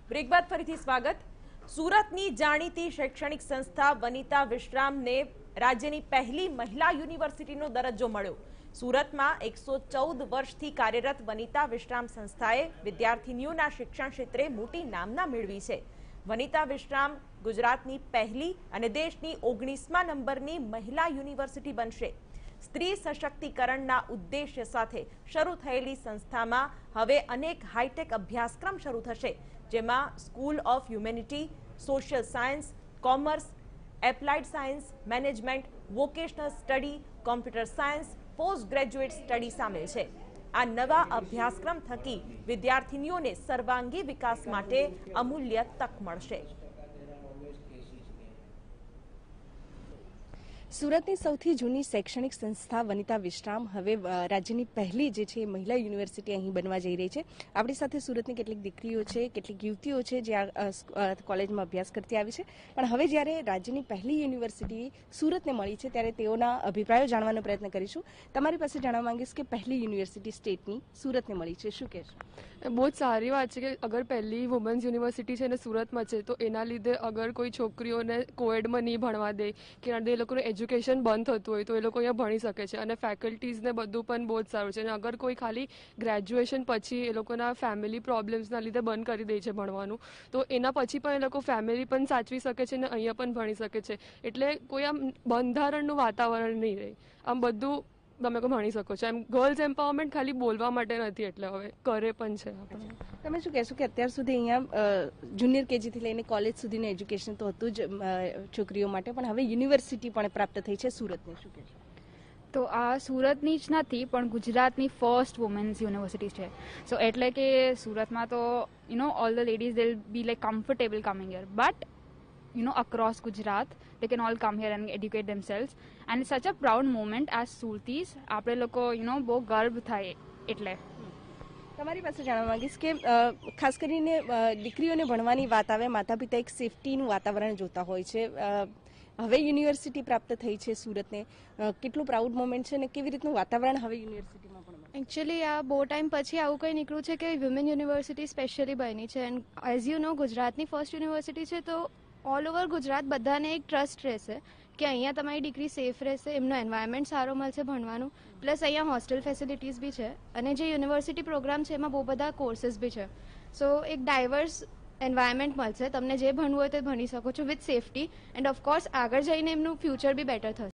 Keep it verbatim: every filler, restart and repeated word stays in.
Break બાદ ફરીથી સ્વાગત। સુરતની જાણીતી શૈક્ષણિક સંસ્થા વનિતા વિશ્રામને રાજ્યની પહેલી મહિલા યુનિવર્સિટીનો દરજ્જો મળ્યો। સુરતમાં એકસો ચૌદ વર્ષથી કાર્યરત વનિતા વિશ્રામ સંસ્થાએ વિદ્યાર્થીનીઓના શિક્ષણ ક્ષેત્રે મોટી નામના મેળવી છે। વનિતા વિશ્રામ ગુજરાતની પહેલી અને દેશની ઓગણીસમા નંબરની મહિલા યુનિવર્સિટી બનશે। સ્ત્રી સશક્તિકરણના ઉદ્દેશ્ય સાથે શરૂ થયેલી સંસ્થામાં હવે અનેક હાઈટેક અભ્યાસક્રમ શરૂ થશે, જેમાં school of humanity, social science, commerce, applied science, management, vocational study, computer science, post graduate study સામેલ છે। આ નવા અભ્યાસક્રમ થકી વિદ્યાર્થીનીઓને સર્વાંગી વિકાસ માટે અમૂલ્ય તક મળશે। સુરતની સૌથી જૂની શૈક્ષણિક સંસ્થા વનિતા વિશ્રામ હવે રાજ્યની પહેલી જે છે મહિલા યુનિવર્સિટી અહીં બનવા જઈ રહી છે। આપણી સાથે સુરતની કેટલીક દીકરીઓ છે, કેટલીક યુવતીઓ છે જે આ કોલેજમાં અભ્યાસ કરતી આવી છે, પણ હવે જ્યારે રાજ્યની પહેલી યુનિવર્સિટી સુરતને મળી છે ત્યારે તેઓના અભિપ્રાયો જાણવાનો પ્રયત્ન કરીશું। તમારી પાસે જાણવા માંગીશ કે પહેલી યુનિવર્સિટી સ્ટેટની સુરતને મળી છે, શું કહેશો? બહુ જ સારી વાત છે કે અગર પહેલી વુમન્સ યુનિવર્સિટી છે ને સુરતમાં છે તો એના લીધે અગર કોઈ છોકરીઓને કોએડમાં નહીં ભણવા દે કે એ લોકોનું એજ્યુકેશન બંધ થતું હોય તો એ લોકો અહીંયા ભણી શકે છે અને ફેકલ્ટીઝને બધું પણ બહુ જ સારું છે। અને અગર કોઈ ખાલી ગ્રેજ્યુએશન પછી એ લોકોના ફેમિલી પ્રોબ્લેમ્સના લીધે બંધ કરી દે છે ભણવાનું તો એના પછી પણ એ લોકો ફેમિલી પણ સાચવી શકે છે અને અહીંયા પણ ભણી શકે છે। એટલે કોઈ આમ બંધારણનું વાતાવરણ નહીં રહે, આમ બધું તમે લોકો ભણી શકો છો। એમ ગર્લ્સ એમ્પાવરમેન્ટ ખાલી બોલવા માટે નથી, એટલે હવે કરે પણ છે આપણે। તમે શું કહેશો કે અત્યાર સુધી અહીંયા જુનિયર કેજીથી લઈને કોલેજ સુધીનું એજ્યુકેશન તો હતું જ છોકરીઓ માટે, પણ હવે યુનિવર્સિટી પણ પ્રાપ્ત થઈ છે સુરતને, શું કહેશો? તો આ સુરતની જ નથી પણ ગુજરાતની ફર્સ્ટ વુમેન્સ યુનિવર્સિટી છે। સો એટલે કે સુરતમાં તો you know all the ladies they will be like comfortable coming here, but you know across Gujarat they can all come here and educate themselves, and it's such a proud moment as Surtis આપણે લોકો you know બહુ ગર્વ થાય। એટલે તમારી પાસે જાણવા માંગીશ કે ખાસ કરીને દીકરીઓને ભણવાની વાત આવે, માતા પિતા એક સેફટીનું વાતાવરણ જોતા હોય છે। હવે યુનિવર્સિટી પ્રાપ્ત થઈ છે સુરતને, કેટલું પ્રાઉડ મોમેન્ટ છે અને કેવી રીતનું વાતાવરણ હવે યુનિવર્સિટીમાં પણ? એકચ્યુઅલી આ બહુ ટાઈમ પછી આવું કંઈ નીકળ્યું છે કે વિમેન યુનિવર્સિટી સ્પેશિયલી બની છે, એન્ડ એઝ યુ નો ગુજરાતની ફર્સ્ટ યુનિવર્સિટી છે તો ઓલ ઓવર ગુજરાત બધાને એક ટ્રસ્ટ રહેશે કે અહીંયા તમારી દીકરી સેફ રહેશે, એમનો એન્વાયરમેન્ટ સારો મળશે ભણવાનું, પ્લસ અહીંયા હોસ્ટેલ ફેસિલિટીઝ બી છે અને જે યુનિવર્સિટી પ્રોગ્રામ છે એમાં બહુ બધા કોર્सेस બી છે। સો એક ડાયવર્સ એન્વાયરમેન્ટ મળશે, તમને જે ભણવું હોય તે ભણી શકો છો વિથ સેફટી, એન્ડ ઓફકોર્સ આગળ જઈને એમનું ફ્યુચર બી બેટર થશે।